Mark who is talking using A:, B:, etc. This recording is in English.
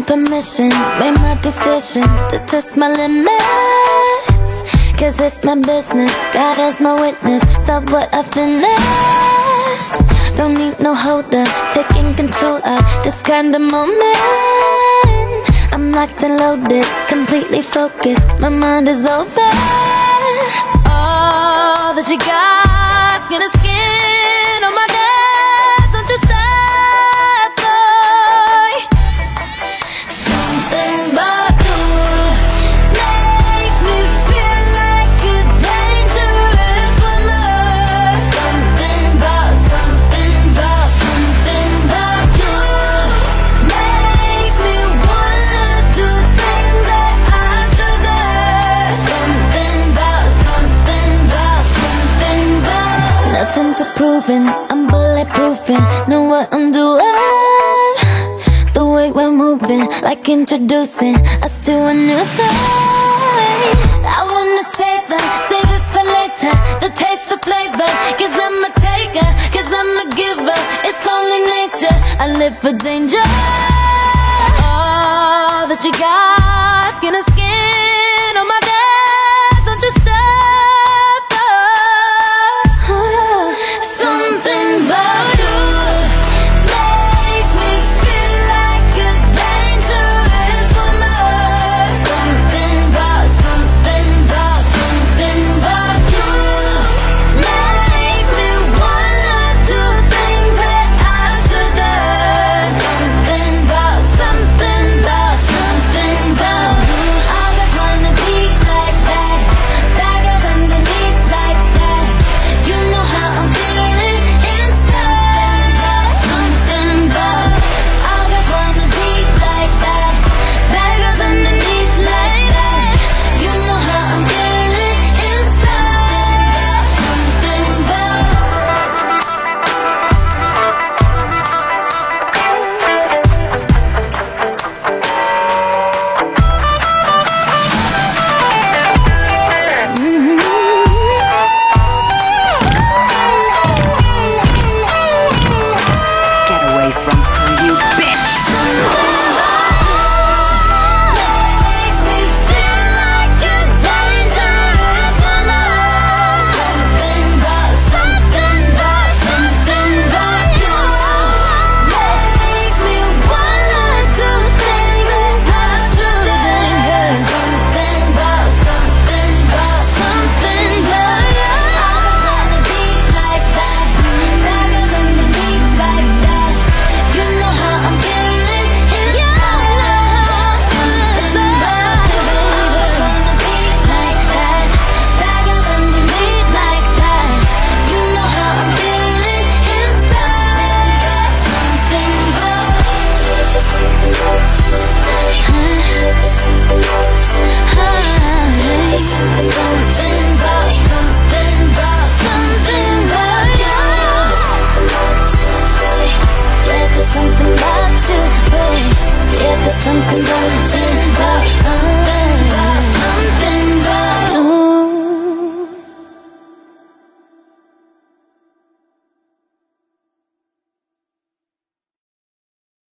A: permission, made my decision to test my limits. Cause it's my business, God as my witness. Stop what I finished. Don't need no holder, taking control of this kind of moment. I'm locked and loaded, completely focused, my mind is open. All that you got's gonna skin on my neck. Don't you stop, boy. Something about you makes me feel like a dangerous woman. Something about you makes me wanna do things that I shouldn't. Something about nothing to proving, I'm bulletproofing, know what I'm doing. The way we're moving, like introducing us to a new thing. I wanna save it for later, the taste of flavor. Cause I'm a taker, cause I'm a giver, it's only nature, I live for danger. All that you got's gonna skin on my neck. Don't you stop, something about you makes me feel like a dangerous woman. Something about you makes me wanna do things that I shouldn't. Something about you. All guys wanna be like that, bad girls underneath like that. You know how I'm feeling inside. Something about all guys wanna be like that, bad girls underneath like that. You know how I'm feeling inside. Something about
B: Get away from her, you bitch!
A: makes me feel like a dangerous woman. Something about you makes me wanna do things that I shouldn't. Something about you. All guys wanna be like that, bad girls underneath like that. You know how I'm feeling inside. Something about you. All guys wanna be like that, bad girls underneath like that. You know how I'm feeling inside. Something about something about you, babe. Yeah, there's something about you.